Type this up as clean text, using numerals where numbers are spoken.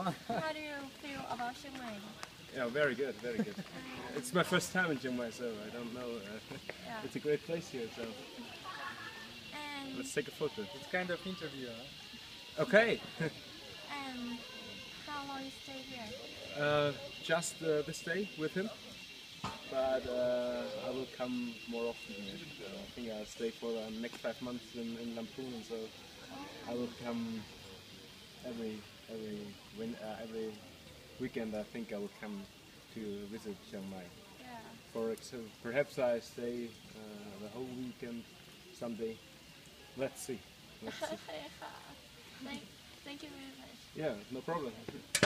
How do you feel about Chiang Mai? Yeah, very good, very good. It's my first time in Chiang Mai, so I don't know. Yeah. It's a great place here, so And let's take a photo. It's kind of interview, huh? Okay. and how long you stay here? Just this day with him, but I will come more often. I think I'll stay for the next 5 months in Lamphun, and so I will come every weekend. I think I will come to visit Chiang Mai. Yeah. Perhaps I stay the whole weekend someday. Let's see. Let's see. thank, thank you very much. Yeah, no problem.